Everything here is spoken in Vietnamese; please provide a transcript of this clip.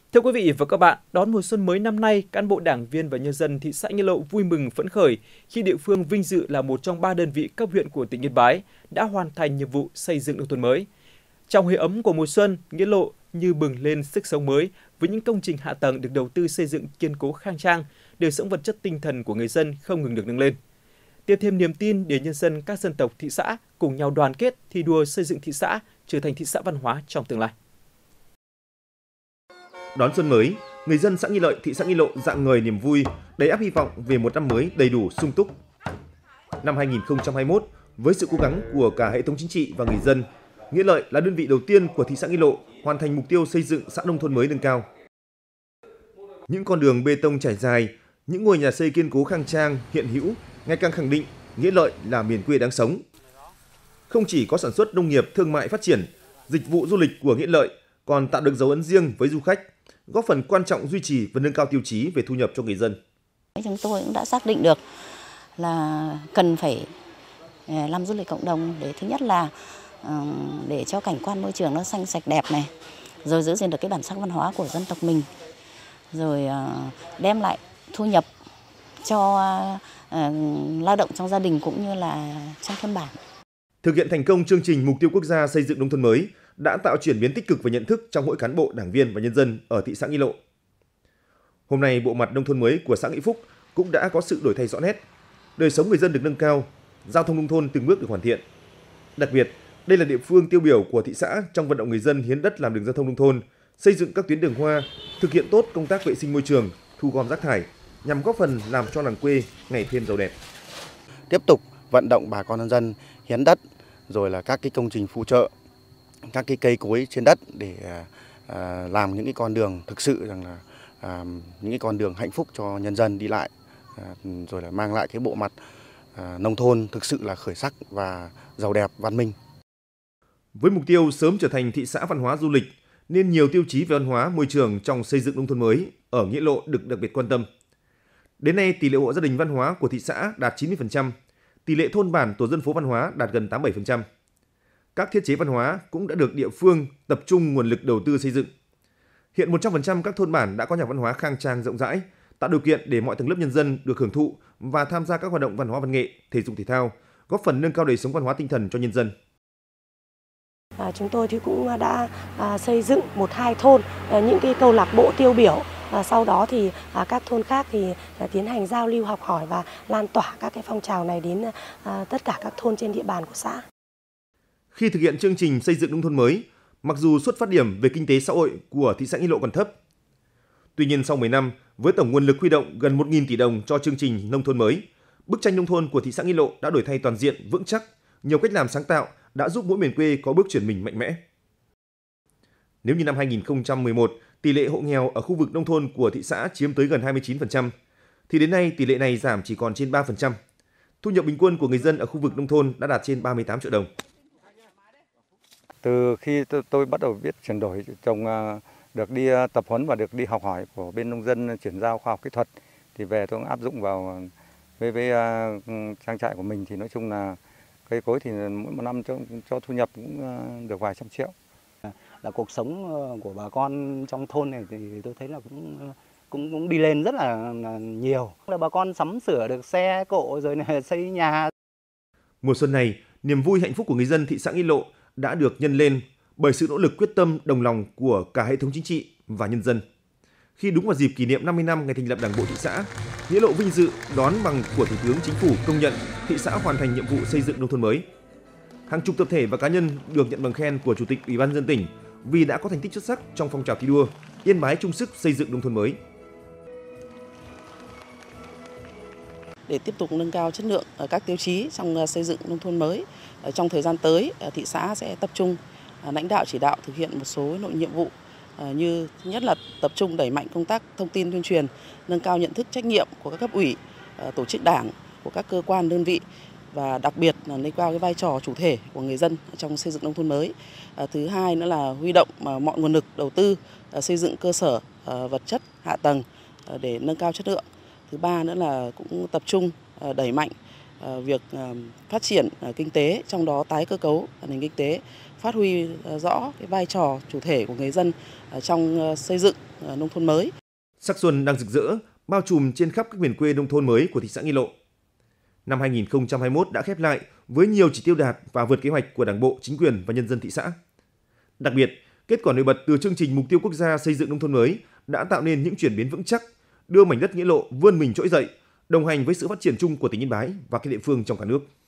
Thưa quý vị và các bạn, đón mùa xuân mới năm nay, cán bộ đảng viên và nhân dân thị xã Nghĩa Lộ vui mừng phấn khởi khi địa phương vinh dự là một trong 3 đơn vị cấp huyện của tỉnh Yên Bái đã hoàn thành nhiệm vụ xây dựng nông thôn mới. Trong hơi ấm của mùa xuân, Nghĩa Lộ như bừng lên sức sống mới với những công trình hạ tầng được đầu tư xây dựng kiên cố khang trang, đời sống vật chất tinh thần của người dân không ngừng được nâng lên. Tiếp thêm niềm tin để nhân dân các dân tộc thị xã cùng nhau đoàn kết thi đua xây dựng thị xã trở thành thị xã văn hóa trong tương lai. Đón xuân mới, người dân xã Nghi Lợi, thị xã Nghi Lộ rạng ngời niềm vui, đầy ắp hy vọng về một năm mới đầy đủ sung túc. Năm 2021, với sự cố gắng của cả hệ thống chính trị và người dân, Nghĩa Lợi là đơn vị đầu tiên của thị xã Nghi Lộ hoàn thành mục tiêu xây dựng xã nông thôn mới nâng cao. Những con đường bê tông trải dài, những ngôi nhà xây kiên cố khang trang hiện hữu ngày càng khẳng định Nghĩa Lợi là miền quê đáng sống. Không chỉ có sản xuất nông nghiệp thương mại phát triển, dịch vụ du lịch của Nghĩa Lợi còn tạo được dấu ấn riêng với du khách, góp phần quan trọng duy trì và nâng cao tiêu chí về thu nhập cho người dân. Chúng tôi cũng đã xác định được là cần phải làm du lịch cộng đồng để thứ nhất là để cho cảnh quan môi trường nó xanh sạch đẹp này, rồi giữ gìn được cái bản sắc văn hóa của dân tộc mình, rồi đem lại thu nhập cho lao động trong gia đình cũng như là trong thôn bản. Thực hiện thành công chương trình mục tiêu quốc gia xây dựng nông thôn mới đã tạo chuyển biến tích cực về nhận thức trong mỗi cán bộ, đảng viên và nhân dân ở thị xã Nghi Lộ. Hôm nay, bộ mặt nông thôn mới của xã Nghĩa Phúc cũng đã có sự đổi thay rõ nét. Đời sống người dân được nâng cao, giao thông nông thôn từng bước được hoàn thiện. Đặc biệt, đây là địa phương tiêu biểu của thị xã trong vận động người dân hiến đất làm đường giao thông nông thôn, xây dựng các tuyến đường hoa, thực hiện tốt công tác vệ sinh môi trường, thu gom rác thải nhằm góp phần làm cho làng quê ngày thêm giàu đẹp. Tiếp tục vận động bà con nhân dân hiến đất, rồi là các cái công trình phụ trợ, các cái cây cối trên đất để làm những cái con đường thực sự rằng là những cái con đường hạnh phúc cho nhân dân đi lại, rồi là mang lại cái bộ mặt nông thôn thực sự là khởi sắc và giàu đẹp văn minh. Với mục tiêu sớm trở thành thị xã văn hóa du lịch, nên nhiều tiêu chí về văn hóa môi trường trong xây dựng nông thôn mới ở Nghĩa Lộ được đặc biệt quan tâm. Đến nay, tỷ lệ hộ gia đình văn hóa của thị xã đạt 90%, tỷ lệ thôn bản tổ dân phố văn hóa đạt gần 87%. Các thiết chế văn hóa cũng đã được địa phương tập trung nguồn lực đầu tư xây dựng. Hiện 100% các thôn bản đã có nhà văn hóa khang trang rộng rãi, tạo điều kiện để mọi tầng lớp nhân dân được hưởng thụ và tham gia các hoạt động văn hóa văn nghệ, thể dục thể thao, góp phần nâng cao đời sống văn hóa tinh thần cho nhân dân. Chúng tôi thì cũng đã xây dựng 1-2 thôn những cái câu lạc bộ tiêu biểu. Sau đó thì các thôn khác thì tiến hành giao lưu học hỏi và lan tỏa các cái phong trào này đến tất cả các thôn trên địa bàn của xã. Khi thực hiện chương trình xây dựng nông thôn mới, mặc dù xuất phát điểm về kinh tế xã hội của thị xã Nghi Lộ còn thấp, tuy nhiên sau 10 năm, với tổng nguồn lực huy động gần 1.000 tỷ đồng cho chương trình nông thôn mới, bức tranh nông thôn của thị xã Nghi Lộ đã đổi thay toàn diện, vững chắc, nhiều cách làm sáng tạo đã giúp mỗi miền quê có bước chuyển mình mạnh mẽ. Nếu như năm 2011, tỷ lệ hộ nghèo ở khu vực nông thôn của thị xã chiếm tới gần 29%, thì đến nay tỷ lệ này giảm chỉ còn trên 3%. Thu nhập bình quân của người dân ở khu vực nông thôn đã đạt trên 38 triệu đồng. Từ khi tôi bắt đầu biết chuyển đổi trồng, được đi tập huấn và được đi học hỏi của bên nông dân chuyển giao khoa học kỹ thuật, thì về tôi cũng áp dụng vào với trang trại của mình, thì nói chung là cây cối thì mỗi một năm cho thu nhập cũng được vài trăm triệu. Là cuộc sống của bà con trong thôn này thì tôi thấy là cũng đi lên rất là nhiều. Là bà con sắm sửa được xe cộ rồi này, xây nhà. Mùa xuân này, niềm vui hạnh phúc của người dân thị xã Nghi Lộ đã được nhân lên bởi sự nỗ lực quyết tâm đồng lòng của cả hệ thống chính trị và nhân dân. Khi đúng vào dịp kỷ niệm 50 năm ngày thành lập Đảng bộ thị xã, Nghĩa Lộ vinh dự đón bằng của Thủ tướng Chính phủ công nhận thị xã hoàn thành nhiệm vụ xây dựng nông thôn mới. Hàng chục tập thể và cá nhân được nhận bằng khen của Chủ tịch Ủy ban nhân dân tỉnh vì đã có thành tích xuất sắc trong phong trào thi đua Yên Bái chung sức xây dựng nông thôn mới. Để tiếp tục nâng cao chất lượng ở các tiêu chí trong xây dựng nông thôn mới, trong thời gian tới, thị xã sẽ tập trung lãnh đạo chỉ đạo thực hiện một số nội nhiệm vụ như thứ nhất là tập trung đẩy mạnh công tác thông tin tuyên truyền, nâng cao nhận thức trách nhiệm của các cấp ủy, tổ chức đảng, của các cơ quan đơn vị và đặc biệt là nâng cao cái vai trò chủ thể của người dân trong xây dựng nông thôn mới. Thứ hai nữa là huy động mọi nguồn lực đầu tư xây dựng cơ sở vật chất hạ tầng để nâng cao chất lượng. Thứ ba nữa là cũng tập trung đẩy mạnh việc phát triển kinh tế, trong đó tái cơ cấu nền kinh tế, phát huy rõ cái vai trò chủ thể của người dân trong xây dựng nông thôn mới. Sắc xuân đang rực rỡ, bao trùm trên khắp các miền quê nông thôn mới của thị xã Nghi Lộ. Năm 2021 đã khép lại với nhiều chỉ tiêu đạt và vượt kế hoạch của Đảng bộ, chính quyền và nhân dân thị xã. Đặc biệt, kết quả nổi bật từ chương trình Mục tiêu Quốc gia xây dựng nông thôn mới đã tạo nên những chuyển biến vững chắc, đưa mảnh đất Nghĩa Lộ vươn mình trỗi dậy, đồng hành với sự phát triển chung của tỉnh Yên Bái và các địa phương trong cả nước.